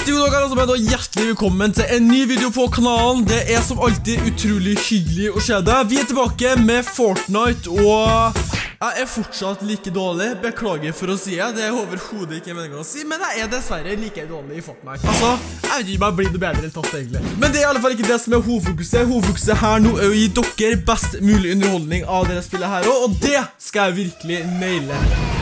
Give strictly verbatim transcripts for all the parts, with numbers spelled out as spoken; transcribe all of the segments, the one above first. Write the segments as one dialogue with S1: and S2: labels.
S1: God dag alle sammen, og hjertelig velkommen til en ny video på kanalen. Det er som alltid utrolig hyggelig å se deg. Vi er tilbake med Fortnite, og jeg er fortsatt like dårlig. Beklager for å si det, det er overhodet ikke meningen å si, men jeg er dessverre like dårlig i Fortnite. Altså, jeg vet ikke om jeg blir noe bedre eller tatt egentlig. Men det er i alle fall ikke det som er hovedfokuset. Hovedfokuset her nå er å gi dere best mulig underholdning av dere spillet her også, og det skal jeg virkelig naile.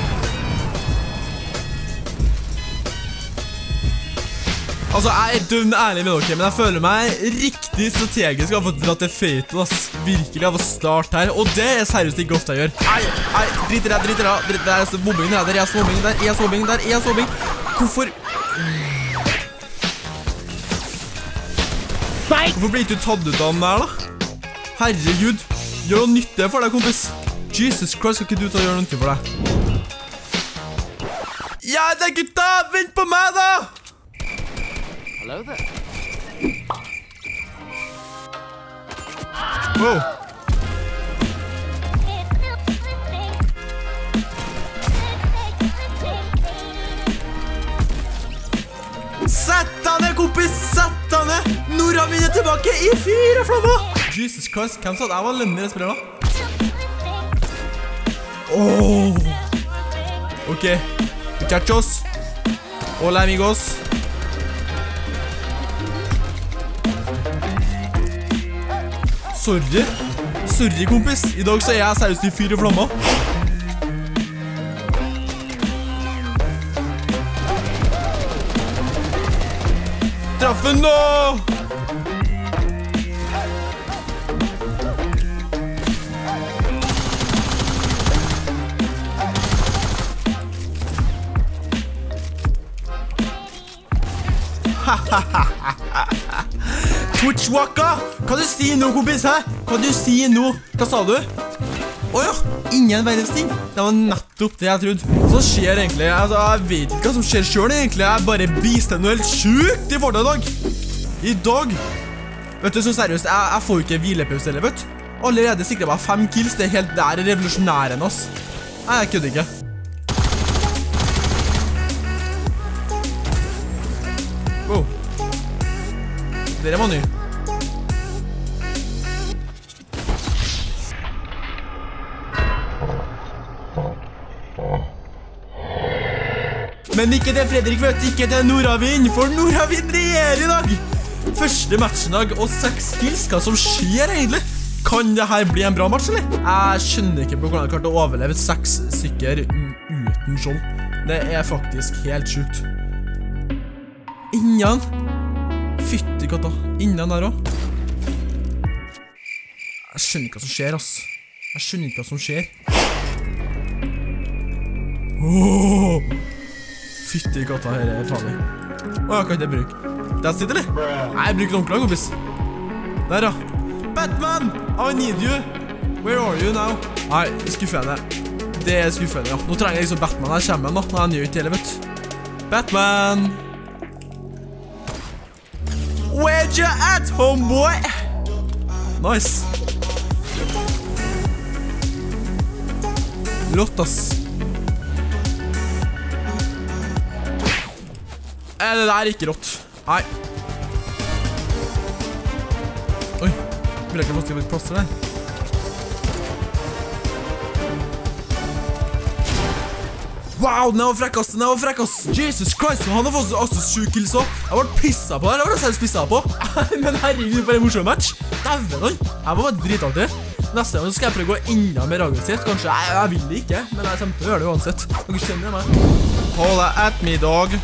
S1: Altså, jeg er dønn ærlig med dere, men jeg føler meg riktig strategisk av å dra til feiten, ass. Virkelig av å starte her, og det er seriøst ikke ofte jeg gjør. Ei, ei, driter jeg, driter jeg, driter jeg, der er mobbing, der er mobbing, der er mobbing, der er mobbing. Hvorfor? Hvorfor blir du tatt ut av den der, da? Herregud, gjør noe nytte for deg, kompis. Jesus Christ, skal ikke du ta og gjøre noe nytte for deg? Ja, det er gutta, vent på meg da!
S2: Hello there.
S1: Wow. Sett deg ned, kompis! Sett deg ned! Nora min er tilbake i fire flammer! Jesus Christ, hvem sa at jeg var lønner i spiller da? Åh! Ok. Muchachos. Hola, amigos. Sorry. Sorry, kompis. I dag så er jeg seriøst i fire flammer. Traffen nå! Twitchwaka! Hva du sier nå, kompis, hæ? Hva du sier nå? Hva sa du? Åja, ingen verdens ting. Det var nettopp det jeg trodde. Så skjer egentlig, altså, jeg vet ikke hva som skjer selv egentlig. Jeg bare biste noe helt sjukt i Fortnite i dag. I dag. Vet du, så seriøst, jeg, jeg får jo ikke hvilepause heller, vet du. Allerede sikret meg fem kills, det er helt der revolusjonæren, ass. Nei, jeg kødder ikke. Wow. Dere var ny. Men ikke til Fredrik, vet du, ikke til Noravind, for Noravind regjerer i dag. Første matchdag og seks kills, hva som skjer egentlig? Kan det her bli en bra match, eller? Jeg skjønner ikke på hvordan jeg klarte å overleve seks stykker uten skjold. Det er faktisk helt sjukt. Innen. Fytti katta. Innen der også. Jeg skjønner ikke hva som skjer, ass. Jeg skjønner ikke hva som skjer. Åh! Fytti katta, her er farlig. Åh, jeg kan ikke bruke. That's it, eller? Nei, jeg bruker ordentlig, kompis. Der, ja. Batman! I need you. Where are you now? Nei, skuffende. Det er skuffende, ja. Nå trenger jeg liksom Batman. Her kommer han da. Han gjør ikke hele, vet du. Batman! Where you at, homeboy? Nice. Lott, ass. Eh, det der er ikke rått. Nei. Oi. Vil jeg ikke få til litt plass til det? Wow, den var frekk, ass. Den var frekk, ass. Jesus Christ, han har fått altså sju kills også. Jeg var pisset på her. Jeg var selv pisset på. Men herregud, for en morsom match. Dæven, oi. Jeg var bare dritartig. Neste gang skal jeg prøve å gå enda mer aggressivt. Kanskje, jeg, jeg vil det ikke, men jeg kommer til å gjøre det uansett. Dere kjenner meg. Hold deg at me, dog.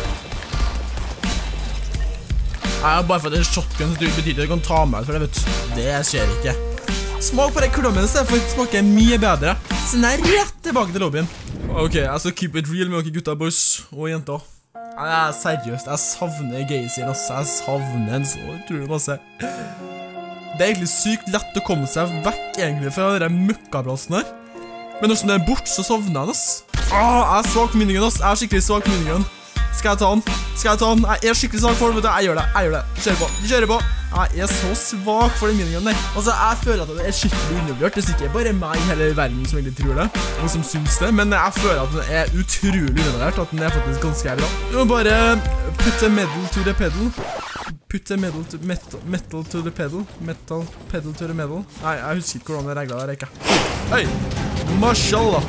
S1: Jeg har bare fått en shotgun, så det betyr at jeg kan ta meg ut for det, vet du. Det skjer ikke. Smak på det klommen i stedet, for det smaker mye bedre. Så den er rett tilbake til lobbyen. Ok, jeg skal keep it real med dere gutta, boys og jenter. Jeg er seriøst, jeg savner gaysien, ass. Jeg savner en så utrolig masse. Det er egentlig sykt lett å komme seg vekk egentlig fra denne møkkaplassen her. Men når den er bort, så savner jeg den, ass. Ah, jeg er svak på minningen, ass. Jeg er skikkelig svak på minningen. Skal jeg ta den? Skal jeg ta den? Jeg er skikkelig svak for den, vet du. Jeg gjør det, jeg gjør det. Kjører på, kjører på. Jeg er så svak for den meningen der. Altså, jeg føler at det er skikkelig undervurdert. Det er ikke bare meg i hele verden som egentlig tror det, og som synes det, men jeg føler at den er utrolig undervurdert, at den er faktisk ganske bra. Du må bare put the metal to the pedal. Put the metal to, metal, metal to the pedal. Metal, pedal to the metal. Nei, jeg husker ikke hvordan det regler der, ikke. Hei! Mashallah!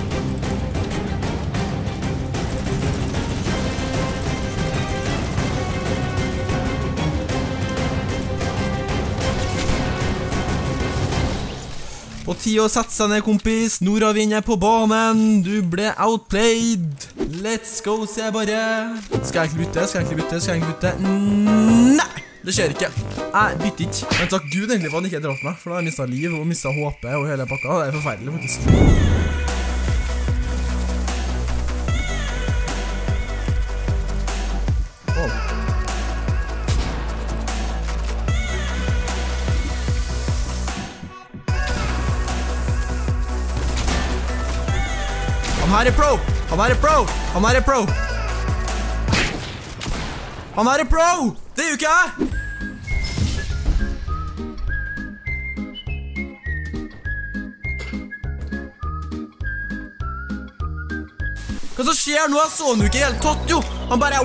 S1: På tid å sette seg ned, kompis. Nordavind er på banen. Du ble outplayed. Let's go, sier jeg bare. Skal jeg egentlig bytte? Skal jeg egentlig bytte? Skal jeg egentlig bytte? Nei! Det skjer ikke. Jeg bytter ikke. Men takk Gud egentlig for at han ikke dratt meg, for da har jeg mistet liv og mistet håpet og hele pakka. Det er forferdelig, faktisk. Han her er pro! Han her er pro! Han her er pro! Han her er pro! Det er jo ikke jeg! Hva som skjer nå? Jeg så han jo ikke helt tatt, jo! Han bare...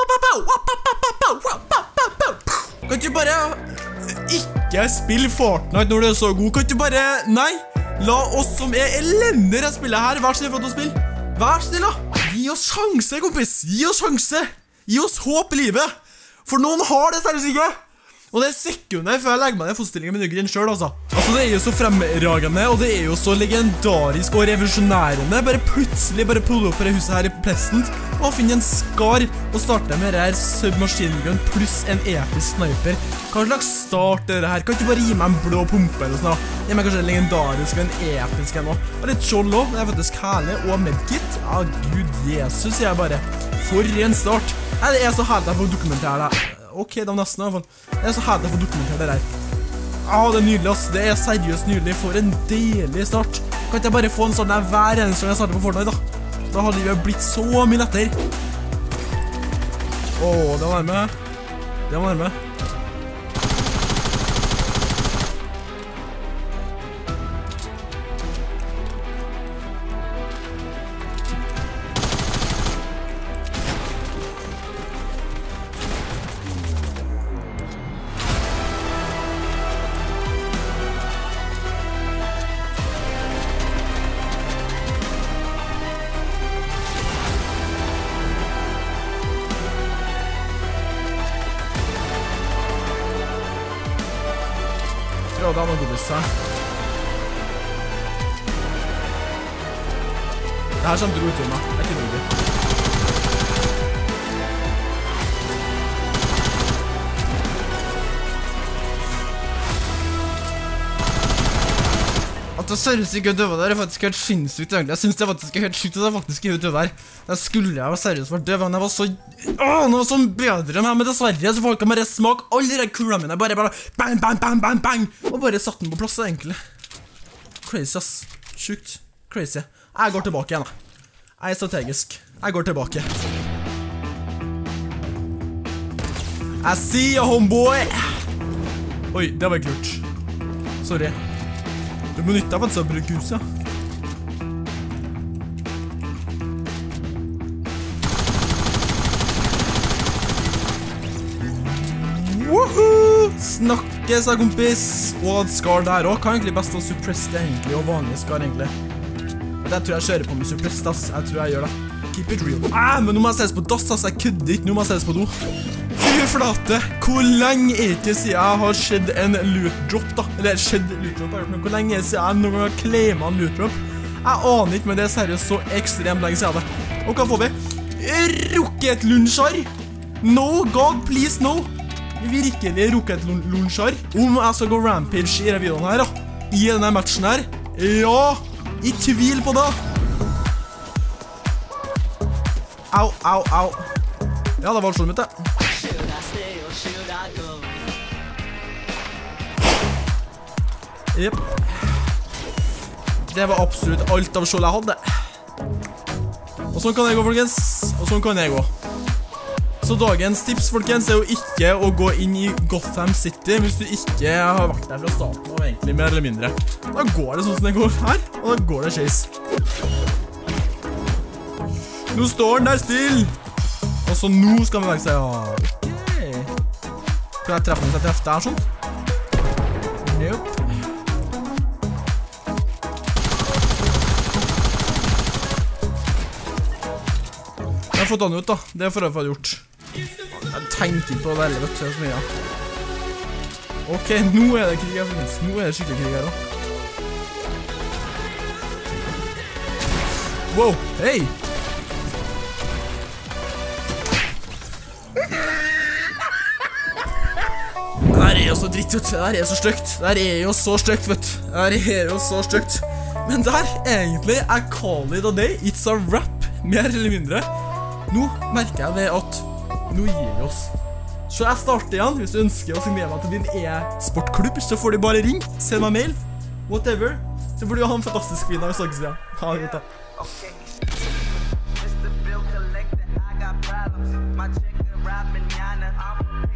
S1: Kan du bare... ikke spille Fortnite når du er så god? Kan du bare... Nei! La oss som er elender jeg spiller her, vær snill for å spille. Vær snill da. Gi oss sjanse, kompis. Gi oss sjanse. Gi oss håp i livet. For noen har det seriøst ikke. Og det er sekunder før jeg legger meg ned fotstillingen med ryggen selv, altså. Altså, det er jo så fremragende, og det er jo så legendarisk og revolusjonærende. Bare plutselig bare pulle opp på det huset her i Pleasant, og finne en skar og starte med det her submachine gun pluss en episk sniper. Hva slags start er det her? Kan du bare gi meg en blå pumpe eller sånn da? Gi meg kanskje en legendarisk og en episk en også. Og litt skjold også, det er faktisk herlig, og medkit. Ja, Gud Jesus, sier jeg bare. For en start. Nei, det er så herlig å få dokumentere det. Ok, det var nesten i hvert fall. Det er så herlig å få dokumentere det der. Ah, det er nydelig, ass. Det er seriøst nydelig. For en deilig start. Kan ikke jeg bare få en sånn der hver eneste gang jeg starter på Fortnite, da? Da har livet blitt så mye lettere. Åh, det var nærme. Det var nærme. Ja, det er noe godis her. Det her kommer til å gå ut til meg. Det er ikke noe. At det seriøst ikke døde der er faktisk helt sinnssykt egentlig. Jeg synes det faktisk er helt sykt at det faktisk ikke døde der. Da skulle jeg være seriøst vært død, men jeg var så... Åh, det var så bedre enn meg, men dessverre så folk kan bare smake alle de kulene mine. Bare bare bang, bang, bang, bang, bang. Og bare satt den på plass egentlig. Crazy ass. Sjukt. Crazy. Jeg går tilbake igjen da. Jeg er strategisk. Jeg går tilbake. Jeg sier homeboy. Oi, det var ikke lurt. Sorry. Du må nytte av at så bruker huset. Woohoo! Snakke, sa kompis. Og skar der også. Kan egentlig best å suppresse det egentlig, og vanlig skar egentlig. Det tror jeg kjører på med suppress, ass. Jeg tror jeg gjør det. Keep it real. Ah, men nå må jeg ses på dass, ass. Jeg kødder ikke. Nå må jeg ses på do. Fy flate, hvor lenge er ikke siden jeg har skjedd en loot drop da? Eller skjedd loot drop, men hvor lenge er siden jeg noen gang har claimet en loot drop? Jeg aner ikke, men det er seriøst så ekstremt lenge siden det. Og hva får vi? Rocket-lunsjar! No, God, please, no! Virkelig rocket-lunsjar. Om jeg skal gå rampage i denne videoen her da, i denne matchen her. Ja, i tvil på det. Au, au, au. Ja, det var sånn mitt det. Jep. Det var absolutt alt av skjold jeg hadde. Og sånn kan jeg gå, folkens. Og sånn kan jeg gå. Så dagens tips, folkens, er jo ikke å gå inn i Gotham City hvis du ikke har vært der fra starten av, egentlig, mer eller mindre. Da går det sånn som det går her, og da går det chase. Nå står den der still. Og så nå skal vi vekk seg, ja, ok. Kan jeg treffe den hvis jeg treffer der, sånn? Nope. Jeg har fått han ut da, det er for å få gjort. Jeg tenker ikke på det heller, vet du, så mye. Ok, nå er det krig her, folkens. Nå er det skikkelig krig her da. Wow, hei! Det her er jo så dritt, vet du. Det her er så stygt. Det her er jo så stygt, vet du. Det her er jo så stygt. Men der, egentlig, er call it a day. It's a wrap, mer eller mindre. Nå merker jeg det at nå gir vi oss. Så jeg starter igjen. Hvis du ønsker å signere meg til din e-sportklubb, så får du bare ring, send meg mail, whatever. Så får du ha en fantastisk fin dag, så snakkes vi igjen. Ha det godt da.
S3: Mister Bill collector, I got problems. My chick arrived manana. I'm